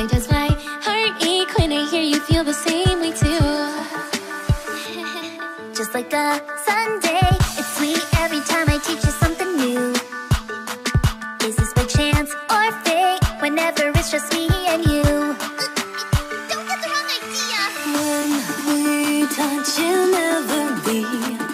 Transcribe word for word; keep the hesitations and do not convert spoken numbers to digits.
Why does my heart ache when I hear you feel the same way too? Just like a Sunday, it's sweet every time I teach you something new. Is this by chance or fate? Whenever it's just me and you. Don't get the wrong idea. When we touch, you'll never be